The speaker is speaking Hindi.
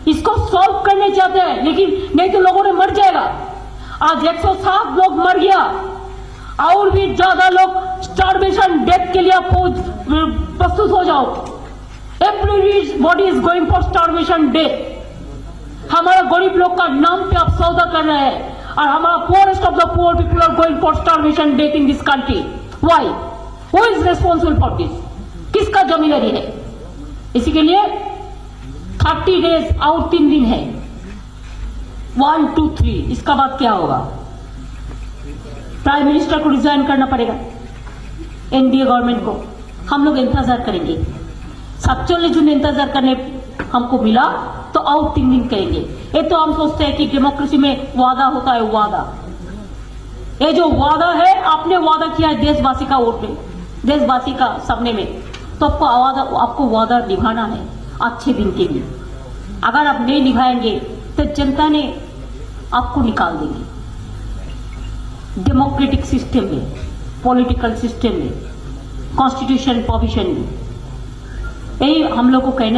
इसको सॉल्व करने चाहते हैं, लेकिन नहीं तो लोगों ने मर जाएगा। आज 107 लोग मर गया, और भी ज्यादा लोग स्टार्वेशन डेथ के लिए प्रस्तुत हो जाओ। Everybody is going for starvation death. हमारा गरीब लोग का नाम पे आप सौदा कर रहे हैं, और हमारा poorest of the poor people are going for starvation death in this country. Why? Who is responsible for this? किसका जिम्मेदारी है? इसी के लिए 30 डेज और 3 दिन है। 1, 2, 3। इसका बाद क्या होगा? प्राइम मिनिस्टर को रिजाइन करना पड़ेगा, एनडीए गवर्नमेंट को। हम लोग इंतजार करेंगे। 47 जून इंतजार करने हमको मिला तो और 3 दिन करेंगे। ये तो हम सोचते हैं कि डेमोक्रेसी में वादा होता है, वादा। ये जो वादा है, आपने वादा किया है देशवासी का वोट में, देशवासी का सपने में, तो आपको वादा निभाना है अच्छे दिन के लिए। अगर आप नहीं निभाएंगे तो जनता ने आपको निकाल देंगे। डेमोक्रेटिक सिस्टम में, पॉलिटिकल सिस्टम में, कॉन्स्टिट्यूशन प्रोविजन में, यही हम लोग को कहना